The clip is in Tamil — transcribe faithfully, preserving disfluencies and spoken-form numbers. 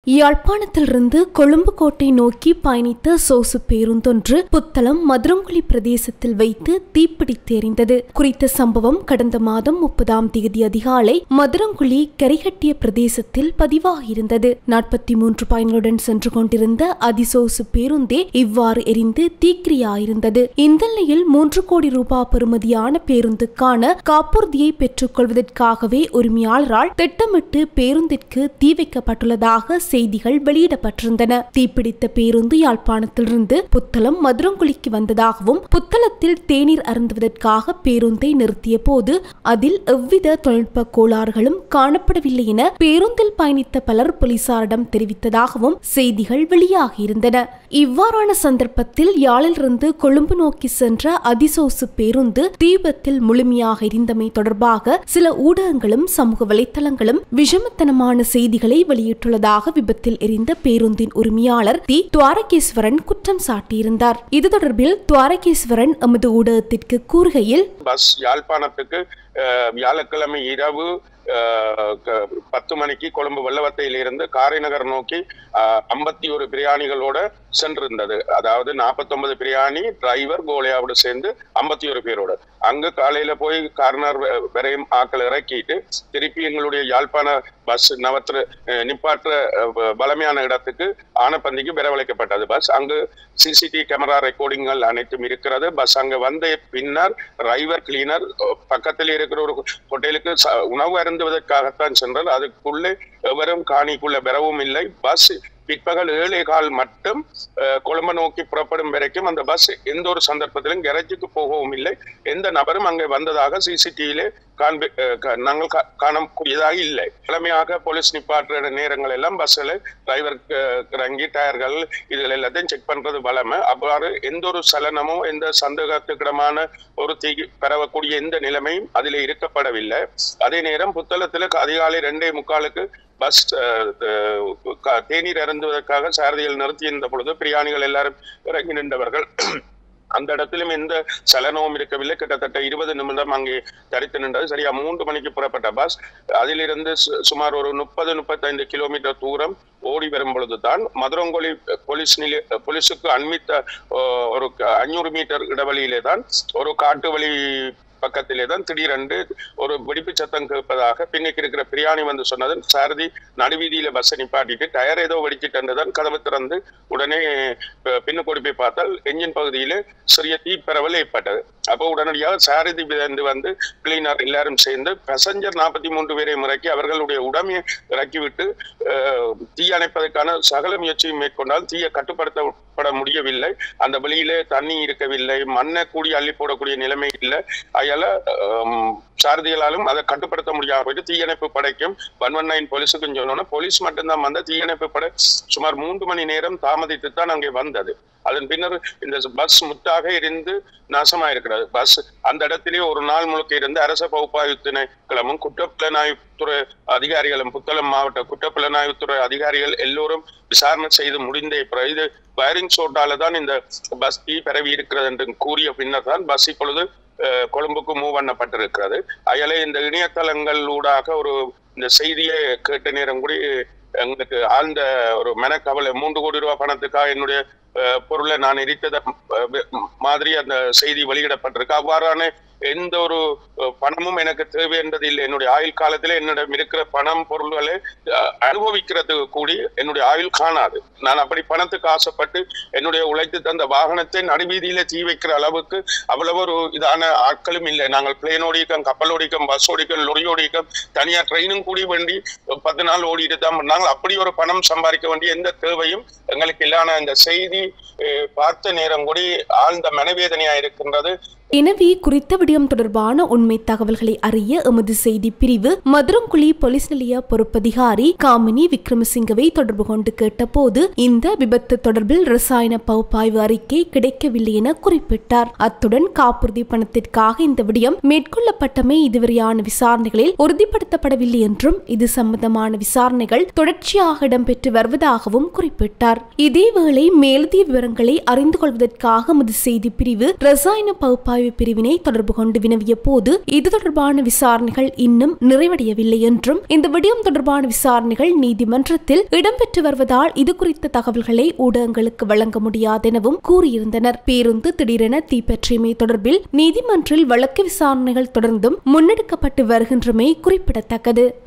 யாழ்ப்பாணத்திலிருந்து கொழும்பு கோட்டை நோக்கி பயணித்த சொகுசு பேருந்தொன்று புத்தளம் மதுரங்குழி பிரதேசத்தில் வைத்து தீப்பிடித்து எரிந்தது. குறித்த சம்பவம் கடந்த மாதம் முப்பதாம் தேதி அதிகாலை மதுரங்குழி கரிகட்டிய பிரதேசத்தில் பதிவாகியிருந்தது. நாற்பத்தி மூன்று பயணிகளுடன் சென்று கொண்டிருந்த அதிசொகுசு பேருந்தே இவ்வாறு எரிந்து தீக்கிரியாயிருந்தது. இந்த நிலையில் மூன்று கோடி ரூபாய் பெறுமதியான பேருந்துக்கான காப்புறுதியை பெற்றுக் கொள்வதற்காகவே உரிமையாளரால் திட்டமிட்டு பேருந்திற்கு தீ வைக்கப்பட்டுள்ளதாக செய்திகள் வெளியிடப்பட்டிருந்தன. தீப்பிடித்த பேருந்து யாழ்ப்பாணத்திலிருந்து புத்தளம் மதுரங்குழிக்கு வந்ததாகவும் புத்தளத்தில் தேநீர் அருந்துவதற்காக பேருந்தை நிறுத்திய போது அதில் எவ்வித தொழில்நுட்ப கோளாறுகளும் காணப்படவில்லை என பேருந்தில் பயணித்த பலர் போலீசாரிடம் தெரிவித்ததாகவும் செய்திகள் வெளியாகியிருந்தன. இவ்வாறான சந்தர்ப்பத்தில் யாழிலிருந்து கொழும்பு நோக்கி சென்ற அதிசொகுசு பேருந்து தீபத்தில் முழுமையாக எரிந்தமை தொடர்பாக சில ஊடகங்களும் சமூக வலைத்தளங்களும் விஷமத்தனமான செய்திகளை வெளியிட்டுள்ளதாக விபத்தில் எரிந்த பேருந்தின் உரிமையாளர் தி துவாரகேஸ்வரன் குற்றம் சாட்டியிருந்தார். இது தொடர்பில் துவாரகேஸ்வரன் எமது ஊடகத்திற்கு கூறுகையில், பஸ் யாழ்ப்பாணத்துக்கு வியாழக்கிழமை இரவு பத்து மணிக்கு கொழும்பு வெள்ளவத்தையில் இருந்து காரைநகர் நோக்கி ஐம்பத்தி ஒரு பிரியாணிகளோட சென்றிருந்தது. அதாவது நாற்பத்தி ஒன்பது பிரியாணி டிரைவர் கோலையாவோடு சேர்ந்து ஐம்பத்தி ஒரு பேரோட அங்கு காலையில போய் கார்னர் வரையும் ஆக்கள் இறக்கிட்டு திருப்பி எங்களுடைய யாழ்ப்பாண பஸ் நவற்று நிப்பாற்ற பலமையான இடத்துக்கு ஆனப்பந்திக்கு வரவழைக்கப்பட்டது. பஸ் அங்கு சிசிடிவி கேமரா ரெக்கார்டிங்கள் அனைத்தும் இருக்கிறது. பஸ் அங்கு வந்த பின்னர் டிரைவர் கிளீனர் பக்கத்தில் இருக்கிற ஒரு ஹோட்டலுக்கு உணவு அருந்துவதற்காகத்தான் சென்றார். அதுக்குள்ளே எவரும் காணிக்குள்ள பெறவும் இல்லை. பஸ் பிற்பகல் ஏழே கால் மட்டும் கொழும்பு நோக்கி புறப்படும் வரைக்கும் அந்த பஸ் எந்த ஒரு சந்தர்ப்பத்திலும் கரேஜுக்கு போகவும் இல்லை. எந்த நபரும் அங்கே வந்ததாக சிசிடிவியிலே காண்பி நாங்கள் காணக்கூடியதாக இல்லை. தலைமையாக போலீஸ் நிப்பாற்ற நேரங்கள் எல்லாம் பஸ்ஸில் டிரைவர் இறங்கி டயர்கள் இதுகள் எல்லாத்தையும் செக் பண்றது வளமை. அவ்வாறு எந்த ஒரு சலனமோ எந்த சந்தேகத்துக்கிடமான ஒரு தீ பரவக்கூடிய எந்த நிலைமையும் அதில் இருக்கப்படவில்லை. அதே நேரம் புத்தளத்தில் அதிகாலை ரெண்டே முக்காலுக்கு பஸ் தேநீர் அருந்துவதற்காக சாரதிகள் நிறுத்தியிருந்த பொழுது பிரியாணிகள் எல்லாரும் இறங்கி நின்றவர்கள். அந்த இடத்திலும் எந்த சலனமும் இருக்கவில்லை. கிட்டத்தட்ட இருபது நிமிடம் அங்கே தரித்து நின்றது. சரியா மூன்று மணிக்கு புறப்பட்ட பஸ் அதிலிருந்து சுமார் ஒரு முப்பது முப்பத்தைந்து கிலோமீட்டர் தூரம் ஓடி வரும் பொழுதுதான் மதுரங்குழி போலீஸ் நிலைய போலீஸுக்கு அண்மித்த ஒரு அஞ்சூறு மீட்டர் இடைவெளியிலே தான் ஒரு காட்டு வழி பக்கத்திலே தான் திடீரென்று ஒரு வெடிப்பு சத்தம் கேட்பதாக பின்னுக்கு இருக்கிற பிரியாணி வந்து சொன்னது. சாரதி நடுவீதியில பஸ்ஸை நிப்பாட்டிட்டு டயர் ஏதோ வெடிச்சிட்டு கதவு திறந்து உடனே பின்னுக்கு போய் பார்த்தால் என்ஜின் பகுதியில சிறிய தீப்பரவல் ஏற்பட்டது. அப்போ உடனடியாக சாரதி விழுந்து வந்து கிளீனர் எல்லாரும் சேர்ந்து பேசஞ்சர் நாற்பத்தி மூன்று பேரை முறைக்கி அவர்களுடைய உடமையை இறக்கிவிட்டு தீ அணைப்பதற்கான சகல முயற்சியும் மேற்கொண்டால் தீயை கட்டுப்படுத்தப்பட முடியவில்லை. அந்த வெளியிலே தண்ணி இருக்கவில்லை, மண்ணை கூடி அள்ளி போடக்கூடிய நிலைமை இல்லை. அயால சாரதிகளாலும் அதை கட்டுப்படுத்த முடியாம போயிட்டு தீயணைப்பு படைக்கும் ஒன் ஒன் நைன் போலீஸுக்கும் சொல்லணும். போலீஸ் மட்டும்தான் வந்த தீயணைப்பு படை சுமார் மூன்று மணி நேரம் தாமதித்து தான் அங்கே வந்தது. அதன் பின்னர் இந்த பஸ் முற்றாக இருந்து நாசமாயிருக்கிறது. பஸ் அந்த இடத்திலே ஒரு நாள் முழுக்க இருந்து அரச பகுப்பாய்வு திணைக்களமும் குற்றப்புலனாய்வுத்துறை அதிகாரிகளும் புத்தளம் மாவட்ட குற்றப்புலனாய்வுத்துறை அதிகாரிகள் எல்லோரும் விசாரணை செய்து முடிந்த இது வயரிங் சோட்டால தான் இந்த பஸ் தீ பரவி இருக்கிறது என்று கூறிய பின்னர் தான் பஸ் இப்பொழுது கொழும்புக்கு மூவ் பண்ணப்பட்டிருக்கிறது. அயலே இந்த இணையதளங்கள் ஊடாக ஒரு இந்த செய்தியை கேட்ட நேரம் கூட எங்களுக்கு ஆழ்ந்த ஒரு மனக்கவலை. மூன்று கோடி ரூபாய் பணத்துக்காக என்னுடைய பொருளை நான் எரித்தத மாதிரி அந்த செய்தி வெளியிடப்பட்டிருக்கு. அவ்வாறான எந்த ஒரு பணமும் எனக்கு தேவை என்பது இல்லை. என்னுடைய ஆயுள் காலத்திலே என்னிடம் இருக்கிற பணம் பொருள்களை அனுபவிக்கிறதுக்கு கூடி என்னுடைய ஆயுள் காணாது. நான் அப்படி பணத்துக்கு ஆசைப்பட்டு என்னுடைய உழைத்து தந்த வாகனத்தை நடுவீதியில தீ வைக்கிற அளவுக்கு அவ்வளவு ஒரு இதான ஆட்களும் இல்லை. நாங்கள் பிளேன் ஓடிக்கம், கப்பல் ஓடிக்கம், பஸ் ஓடிக்கம், லொரி ஓடிக்கம், தனியார் ட்ரெயினும் கூடி வேண்டி பத்து நாள் ஓடிட்டு தான் பண்ணாங்க. அப்படி ஒரு பணம் சம்பாதிக்க வேண்டிய எந்த தேவையும் எங்களுக்கு இல்லான இந்த செய்தி பார்த்த நேரம் கூடி ஆழ்ந்த மனவேதனையா இருக்கின்றது. எனவே குறித்த விடயம் தொடர்பான உண்மை தகவல்களை அறிய எமது செய்தி பிரிவு மதுரங்குழி போலீஸ் நிலைய பொறுப்பதிகாரி காமினி விக்ரமசிங்கவை தொடர்பு கொண்டு கேட்டபோது இந்த விபத்து தொடர்பில் ரசாயன பகுப்பாய்வு அறிக்கை கிடைக்கவில்லை என குறிப்பிட்டார். அத்துடன் காப்புறுதி பணத்திற்காக இந்த விடயம் மேற்கொள்ளப்பட்டமை இதுவரையான விசாரணைகளில் உறுதிப்படுத்தப்படவில்லை என்றும் இது சம்பந்தமான விசாரணைகள் தொடர்ச்சியாக இடம்பெற்று வருவதாகவும் குறிப்பிட்டார். இதேவேளை மேலதிக விவரங்களை அறிந்து கொள்வதற்காக எமது செய்தி பிரிவு ரசாயன பகுப்பாய்வு பிரிவினை தொடர்பு கொண்டு வினவிய போது இது தொடர்பான விசாரணைகள் இன்னும் நிறைவடையவில்லை என்றும் இந்த விடயம் தொடர்பான விசாரணைகள் நீதிமன்றத்தில் இடம்பெற்று வருவதால் இது குறித்த தகவல்களை ஊடகங்களுக்கு வழங்க முடியாதெனவும் கூறியிருந்தனர். பேருந்து திடீரென தீப்பற்றியமை தொடர்பில் நீதிமன்றில் வழக்கு விசாரணைகள் தொடர்ந்தும் முன்னெடுக்கப்பட்டு வருகின்றமை குறிப்பிடத்தக்கது.